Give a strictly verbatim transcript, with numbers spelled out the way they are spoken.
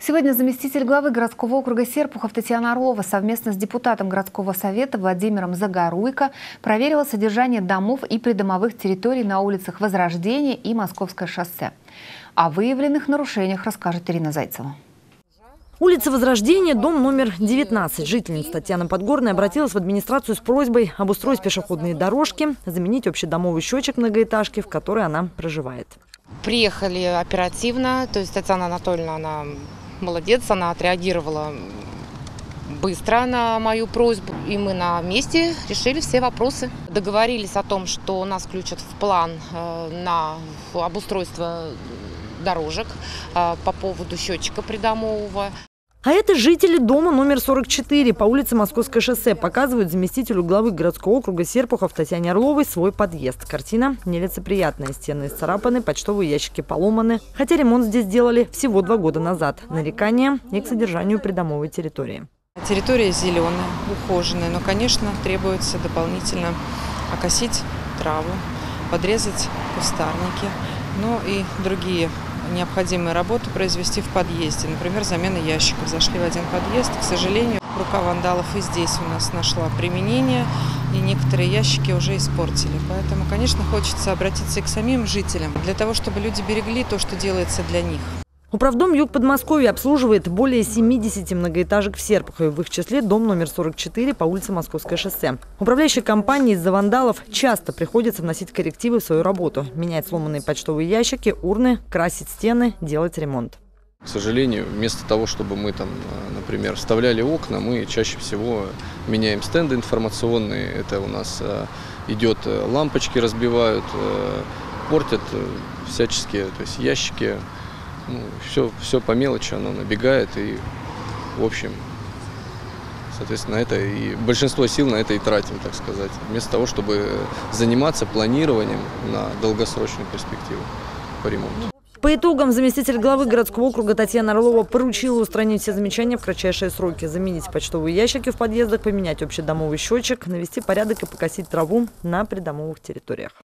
Сегодня заместитель главы городского округа Серпухов Татьяна Орлова совместно с депутатом городского совета Владимиром Загоруйко проверила содержание домов и придомовых территорий на улицах Возрождения и Московское шоссе. О выявленных нарушениях расскажет Ирина Зайцева. Улица Возрождения, дом номер девятнадцать. Жительница Татьяна Подгорная обратилась в администрацию с просьбой обустроить пешеходные дорожки, заменить общедомовый счетчик многоэтажки, в которой она проживает. Приехали оперативно, то есть Татьяна Анатольевна, она молодец, она отреагировала быстро на мою просьбу, и мы на месте решили все вопросы. Договорились о том, что нас включат в план на обустройство дорожек по поводу счетчика придомового. А это жители дома номер сорок четыре по улице Московское шоссе. Показывают заместителю главы городского округа Серпухов Татьяне Орловой свой подъезд. Картина нелицеприятная. Стены исцарапаны, почтовые ящики поломаны. Хотя ремонт здесь делали всего два года назад. Нарекания и к содержанию придомовой территории. Территория зеленая, ухоженная, но, конечно, требуется дополнительно окосить траву, подрезать кустарники, ну и другие необходимые работы произвести в подъезде. Например, замена ящиков. Зашли в один подъезд. К сожалению, рука вандалов и здесь у нас нашла применение, и некоторые ящики уже испортили. Поэтому, конечно, хочется обратиться и к самим жителям, для того, чтобы люди берегли то, что делается для них. Управдом Юг Подмосковья обслуживает более семидесяти многоэтажек в Серпухове, в их числе дом номер сорок четыре по улице Московское шоссе. Управляющей компании из-за вандалов часто приходится вносить коррективы в свою работу. Менять сломанные почтовые ящики, урны, красить стены, делать ремонт. К сожалению, вместо того, чтобы мы там, например, вставляли окна, мы чаще всего меняем стенды информационные. Это у нас идет, лампочки разбивают, портят всяческие, то есть ящики. Ну, все, все по мелочи, оно набегает, и, в общем, соответственно, это и большинство сил на это и тратим, так сказать, вместо того, чтобы заниматься планированием на долгосрочную перспективу по ремонту. По итогам заместитель главы городского округа Татьяна Орлова поручила устранить все замечания в кратчайшие сроки, заменить почтовые ящики в подъездах, поменять общедомовый счетчик, навести порядок и покосить траву на придомовых территориях.